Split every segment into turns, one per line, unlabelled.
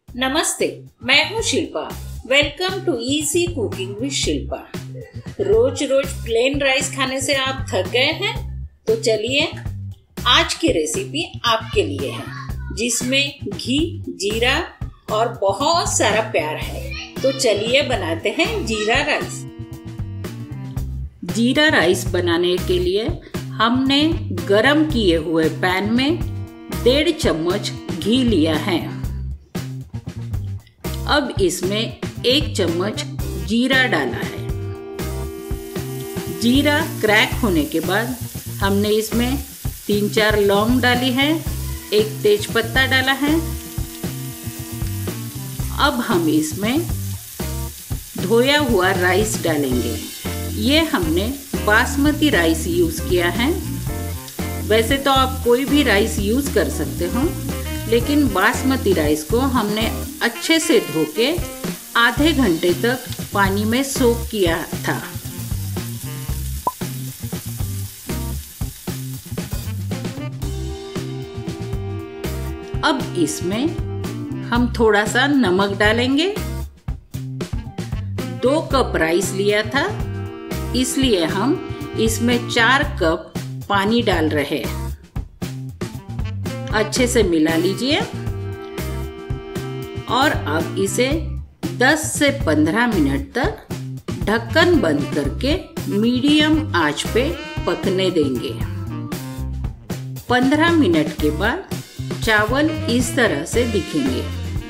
नमस्ते, मैं हूँ Shilpa. Welcome to easy cooking with Shilpa. रोज रोज प्लेन राइस खाने से आप थक गए हैं? तो चलिए आज की रेसिपी आपके लिए है, जिसमें घी, जीरा और बहुत सारा प्यार है। तो चलिए बनाते हैं जीरा राइस। जीरा राइस बनाने के लिए हमने गरम किए हुए पैन में 1.5 चम्मच घी लिया है। अब इसमें 1 चम्मच जीरा डाला है। जीरा क्रैक होने के बाद हमने इसमें 3-4 लौंग डाली है, 1 तेज पत्ता डाला है। अब हम इसमें धोया हुआ राइस डालेंगे। ये हमने बासमती राइस यूज किया है। वैसे तो आप कोई भी राइस यूज कर सकते हो, लेकिन बासमती राइस को हमने अच्छे से धो के आधे घंटे तक पानी में सोक किया था। अब इसमें हम थोड़ा सा नमक डालेंगे। 2 कप राइस लिया था, इसलिए हम इसमें 4 कप पानी डाल रहे हैं। अच्छे से मिला लीजिए और अब इसे 10 से 15 मिनट तक ढक्कन बंद करके मीडियम आंच पे पकने देंगे। 15 मिनट के बाद चावल इस तरह से दिखेंगे।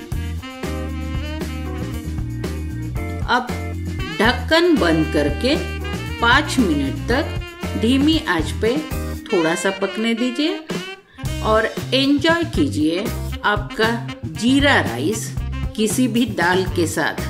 अब ढक्कन बंद करके 5 मिनट तक धीमी आंच पे थोड़ा सा पकने दीजिए और एंजॉय कीजिए आपका जीरा राइस किसी भी दाल के साथ।